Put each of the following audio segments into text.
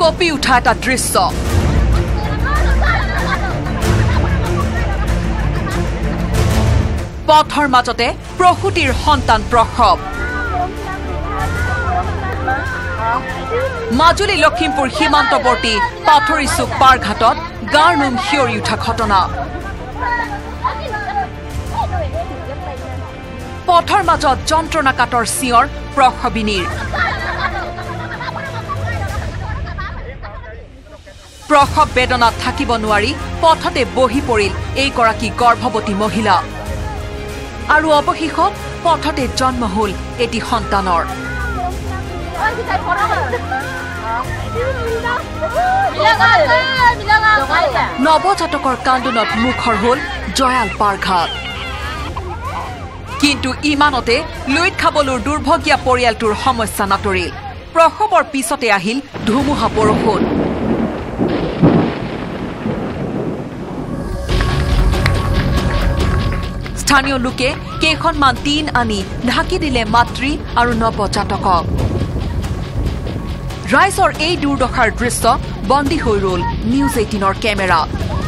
কঁপি উঠা এটা দৃশ্য পথৰ মাজতে প্ৰসূতিৰ সন্তান প্ৰসৱ মাজুলী লখিমপুৰ সীমান্তৱৰ্তী পাথৰী চুক পাৰঘাটত গাৰ নোম শিয়ৰি উঠা ঘটনা পথৰ মাজত যন্ত্ৰণাকাতৰ চিঞৰ প্ৰসৱিনীৰ প্ৰসৱ বেদনাত থাকিব নোৱাৰি পথতে বহি পৰিল এইগৰাকী গৰ্ভৱতী মহিলা আৰু অৱশেষত পথতে জন্ম হল এটি সন্তানৰ নৱজাতকৰ কান্দোনত মুখৰ হল জয়াল পাৰঘাট কিন্তু ইমানতে লুইত খাবলুৰ দুৰ্ভগীয়া পৰিয়ালটোৰ সমস্যা নাটৰিল প্ৰসৱৰ পিছতে আহিল ধুমুহা বৰষুণ স্থানীয় লোকে কেইখনমান টিন আনি ঢাকি দিলে মাতৃ আৰু নৱজাতকক ৰাইজৰ এই দুৰ্দশাৰ দৃশ্য বন্দী হৈ ৰল নিউজ 18ৰ কেমেৰা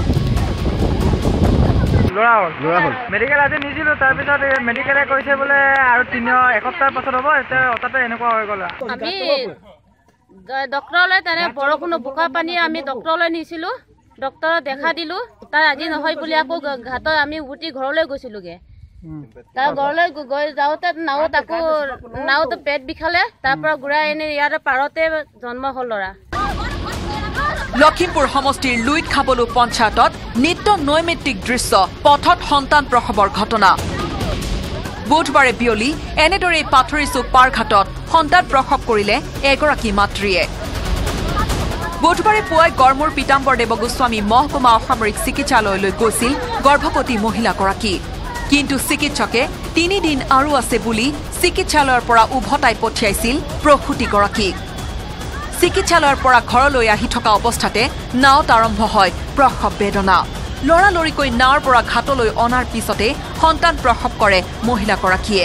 মেডিকেল আজি নিছিলো তাৰপিছত মেডিকেলে কৈছে বোলে আৰু 1 সপ্তাহ পাছত হ'ব এতিয়া অতাতে এনেকুৱা হৈ গ'ল আমি ডক্টৰলৈ তাৰে বৰষুণ বোকা পানী আমি ডক্টৰলৈ নিছিলো ডক্টৰক দেখা দিলো তাৰ আজি নহয় বুলি আকৌ ঘাটত আমি উঠি ঘৰলৈ গৈছিলোগে তাৰ ঘৰলৈ গৈ যাওঁতে নাওত পেট বিষালে তাৰ পৰা ঘূৰাই এনে ইয়াৰ পাৰতে জন্ম হ'ল ল'ৰা লখিমপুৰ সমষ্টিৰ লুইত খাবলু পঞ্চায়তত নিত্য নৈমিত্তিক দৃশ্য পথত সন্তান প্ৰসৱৰ ঘটনা বুধবাৰে বিয়লি এনেদৰে পাথৰী চুক পাৰঘাটত সন্তান প্ৰসৱ কৰিলে এগৰাকী মাতৃয়ে বুধবাৰে পুৱাই গড়মূৰ পীতাম্বৰ দেৱগোস্বামী মহকুমা অসামৰিক চিকিৎসালয়লৈ গৈছিল গৰ্ভৱতী মহিলাগৰাকী কিন্তু চিকিৎসকে 3 দিন আৰু আছে বুলি চিকিৎসালয়ৰ পৰা উভতাই পঠিয়াইছিল প্ৰসূতিগৰাকীক চিকিৎসালয়ৰ পৰা ঘৰলৈ আহি থকা অৱস্থাতে নাওত আৰম্ভ হয় প্ৰসৱ বেদনা লৰালৰিকৈ নাওৰ পৰা ঘাটলৈ অনাৰ পিছতে সন্তান প্ৰসৱ কৰে মহিলাগৰাকীয়ে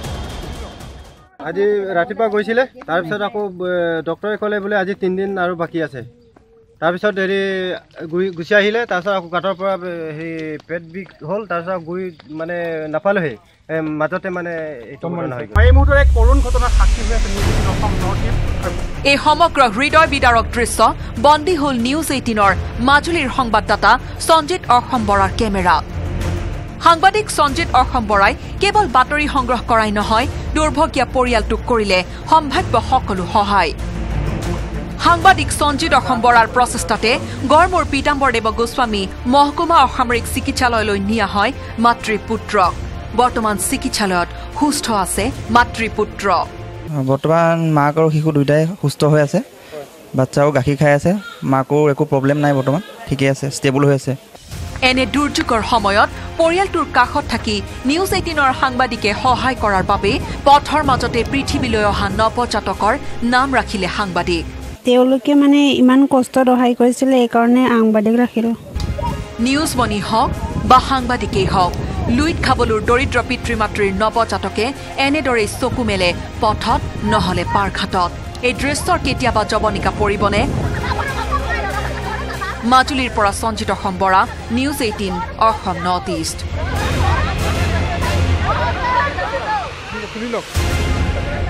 আজি ৰাতিপুৱা গৈছিলে তাৰপিছত আকৌ ডক্টৰে ক'লে বোলে আজি 3 দিন আৰু বাকি আছে তাৰপিছত হেৰি গুচি আহিলে তাৰপিছত আকৌ ঘাটৰ পৰা হেৰি পেট বিষ হ'ল তাৰপিছত গুই মানে নাপালেহে মাজতে মানে এই মুহূৰ্তত এক কৰুণ ঘটনাৰ সাক্ষী হৈ আছে এই সমগ্ৰ হৃদয় বিদাৰক দৃশ্য বন্দী হল নিউজ 18ৰ মাজুলীৰ সংবাদদাতা সঞ্জিত অসম বৰাৰ কেমেৰা সাংবাদিক সঞ্জিত অসম বৰাই কেৱল বাতৰি সংগ্ৰহ কৰাই নহয় দুৰ্ভগীয়া পৰিয়ালটোক কৰিলে সম্ভাৱ্য সকলো সহায় সাংবাদিক সঞ্জিত অসম বৰাৰ প্ৰচেষ্টাতে গড়মূৰ পীতাম্বৰ দেৱগোস্বামী মহকুমা অসামৰিক চিকিৎসালয়লৈ নিয়া হয় মাতৃপুত্ৰক বৰ্তমান চিকিৎসালয়ত সুস্থ আছে মাতৃপুত্ৰ বৰ্তমান মাক আৰু শিশু দুইটাই সুস্থ হৈ আছে বাচ্চাও গাখীৰ খাই আছে মাকৰ একো প্ৰব্লেম নাই বৰ্তমান ঠিকে আছে ষ্টেবল হৈ আছে এনে দুৰ্যোগৰ সময়ত পৰিয়ালটোৰ কাষত থাকি নিউজ 18ৰ সাংবাদিকে সহায় কৰাৰ বাবে পথৰ মাজতে পৃথিৱীলৈ অহা নৱজাতকৰ নাম ৰাখিলে সাংবাদিক তেওঁলোকে মানে ইমান কষ্ট সহায় কৰিছিল এই কাৰণে সাংবাদিক ৰাখিলো নিউজ মনি হওক বা সাংবাদিকেই হওক লুইত খাবলুৰ দৰিদ্ৰ পিতৃ মাতৃৰ নৱজাতকে এনেদৰে চকু মেলে পথত নহলে পাৰঘাটত এই দৃশ্যৰ কেতিয়াবা জবনিকা পৰিবনে মাজুলীৰ পৰা Sanjit Assam Bora news 18 Assam north east